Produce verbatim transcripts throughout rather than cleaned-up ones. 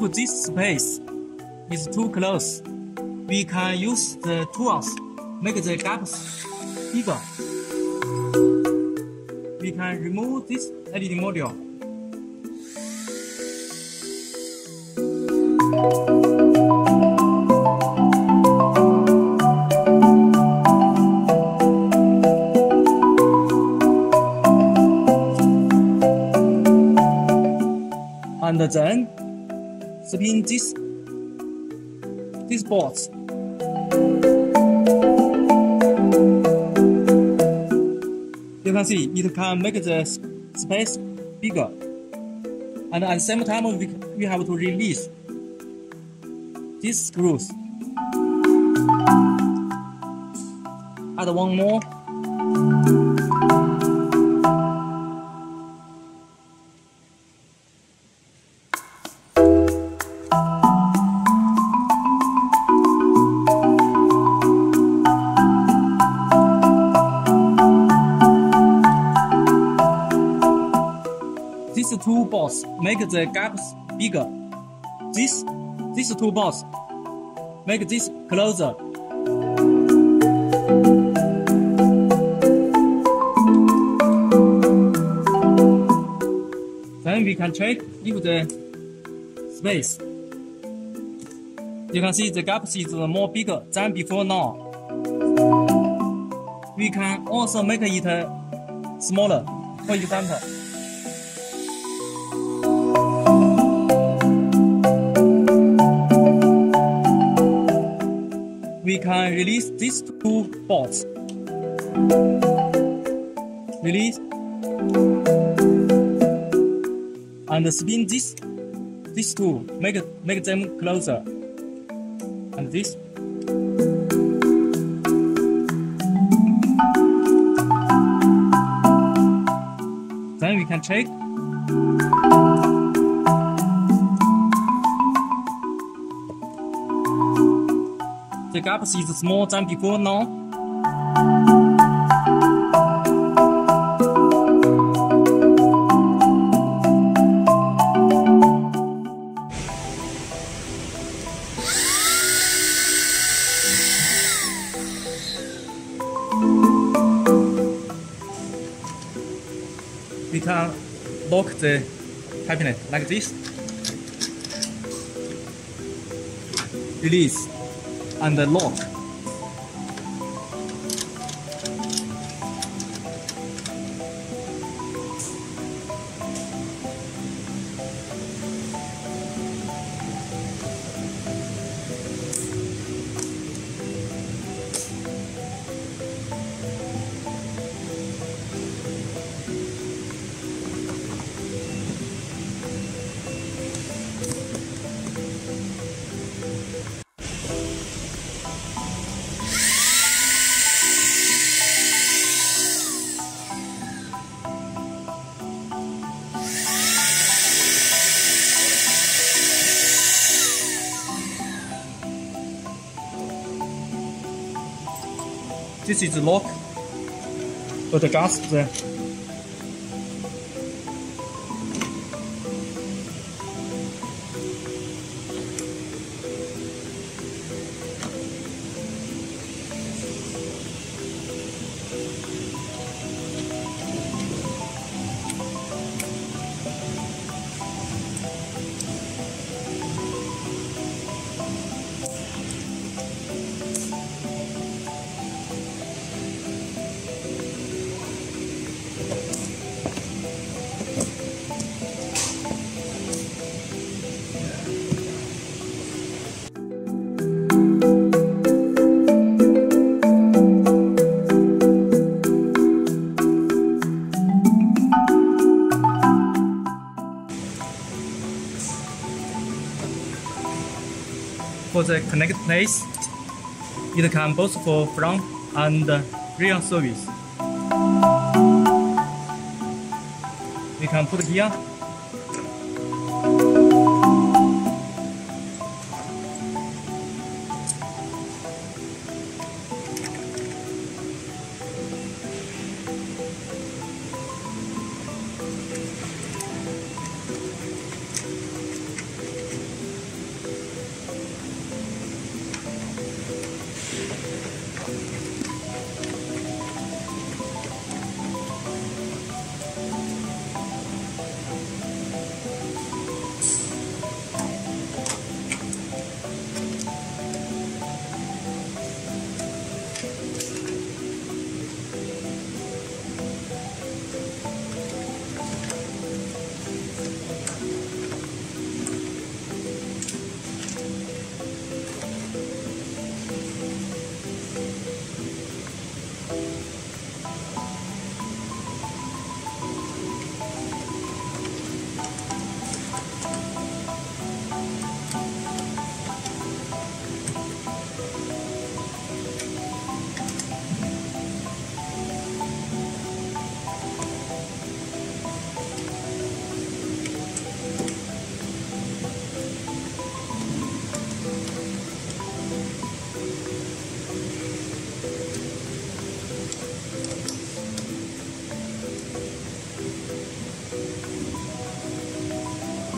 If this space is too close, we can use the tools make the gaps bigger. We can remove this L E D module. And then spin this this board. You can see it can make the space bigger, and at the same time we, we have to release these screws. Add one more. These two bolts make the gaps bigger. This, these two bolts make this closer. Then we can check if the space. You can see the gaps is more bigger than before now. We can also make it smaller. For example, we can release these two bolts. Release. And spin this, these two, make, make them closer. And this. Then we can check. The gap is smaller than before now. We can lock the cabinet like this. Release and lock. This is the lock for the gas there. For the connect place, it can both for front and rear service. We can put here.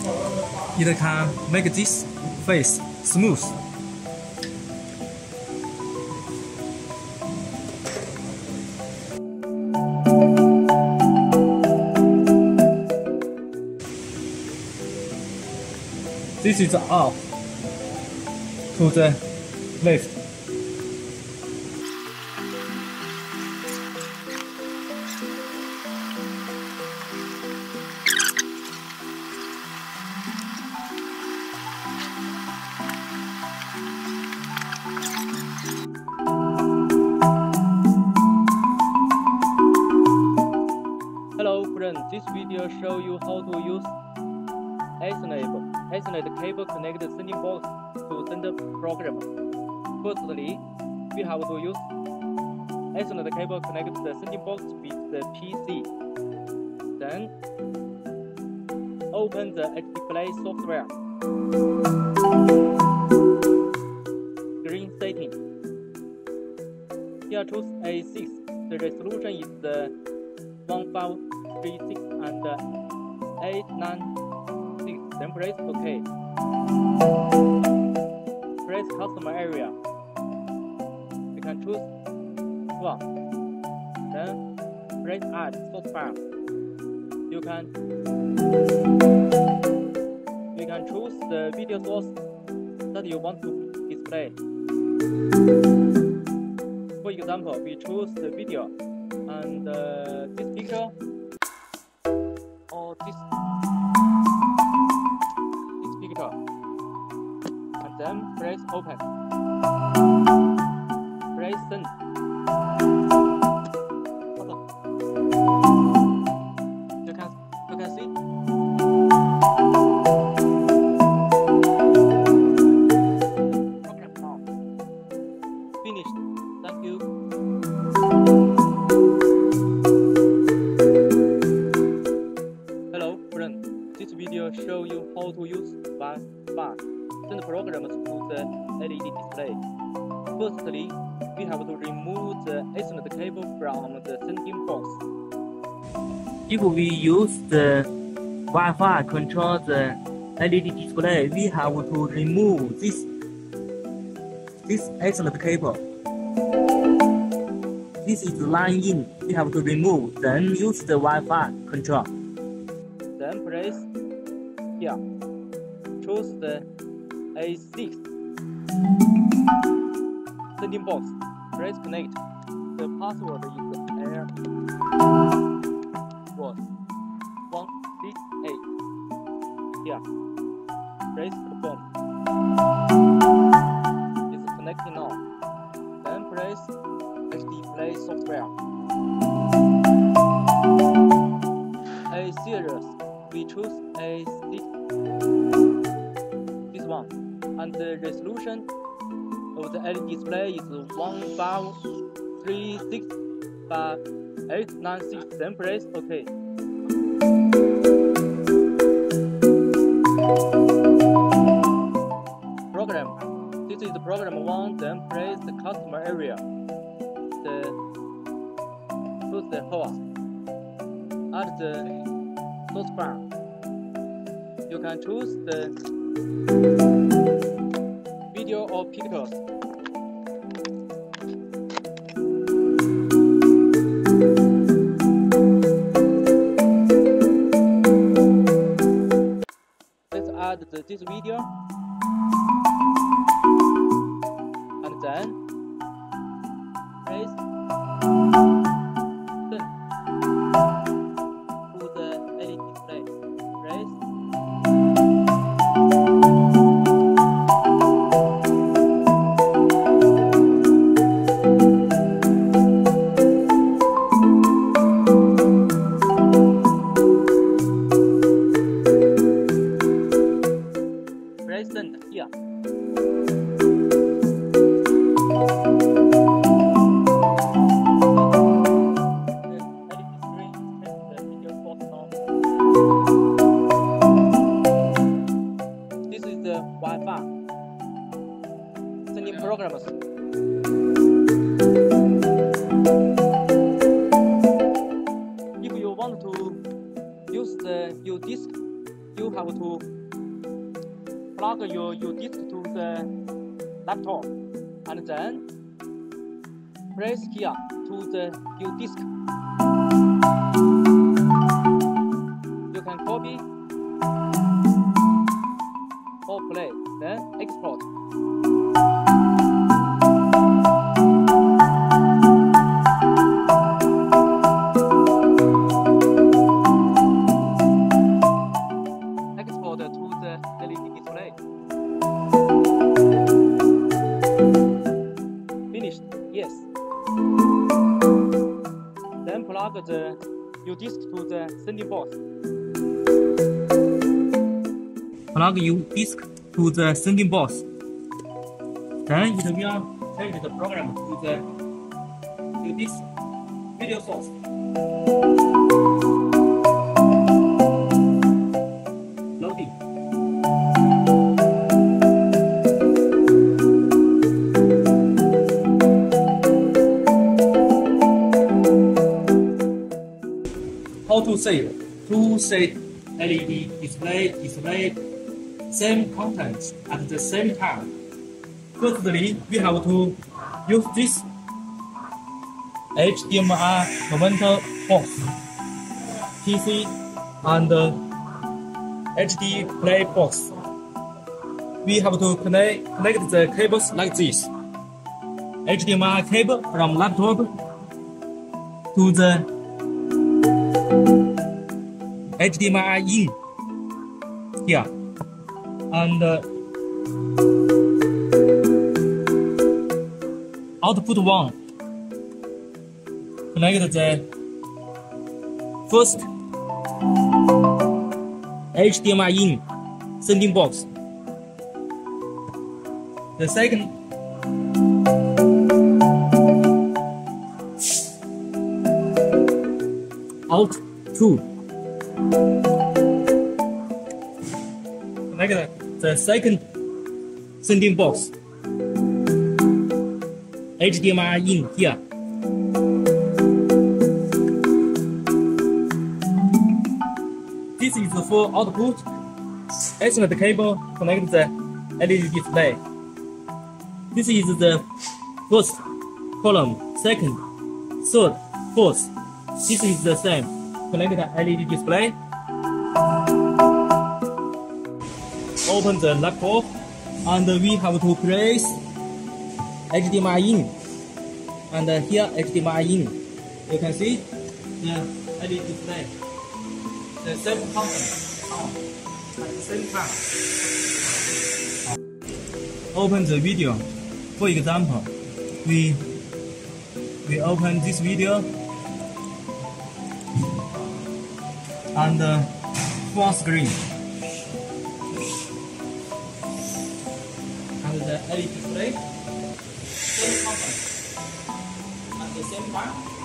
it can make this face smooth. This is off to the left. Hello friends, this video show you how to use Ethernet, Ethernet cable connect sending box to send the program. Firstly, we have to use Ethernet cable connect the sending box with the P C. Then, open the display software. Screen setting. Here choose A six. The resolution is the one five three six and eight nine six. Then press OK. Press customer area. You can choose one. Then press add source file. You can you can choose the video source that you want to display. For example, we choose the video and uh, this picture or this this picture, and then press open. Press send. You can you can see. Program now. Finished. Thank you. Hello friend, this video show you how to use Wi-Fi send programs to the L E D display. Firstly, we have to remove the Ethernet cable from the sending box. If we use the Wi-Fi control the L E D display, we have to remove this this Ethernet cable. This is line in. We have to remove, then use the Wi-Fi control. Then press here. Choose the A six sending box. Press connect. The password is air was one six eight. Here. Press confirm. It's connecting now. Then press display software. A series, we choose A six, this one, and the resolution of the L E D display is one five three six by eight nine six. Then press OK. Program. This is the program one. Then press the customer area. The choose the hole. Add the source file. You can choose the video or pictures. Let's add the, this video, and then press send to the L E D display. Press press send here. This is the Wi-Fi sending programs. If you want to use the U disk, you have to plug your, your disk to the laptop and then press here to the your disk. You can copy or play, then export. Export to the L E D display. Finished. Yes. Then plug the your disk to the sending box. Plug your disk to the sending box. Then it will change the program to the to this video source. Loading. How to save? To save L E D display display same content at the same time. Firstly, we have to use this H D M I converter box, P C, and H D play box. We have to connect, connect the cables like this. H D M I cable from laptop to the H D M I in here, and uh, output one. Connect the first H D M I in sending box. The second out two. Connect the second sending box. H D M I in here. This is the full output. Ethernet cable connect the L E D display. This is the first column, second, third, fourth. This is the same. Connect the L E D display. Open the laptop, and we have to place H D M I in, and here H D M I in. You can see the L E D display, the same content on at the same time. Open the video. For example, we we open this video and uh, full screen, and the L E D display same content at the same time.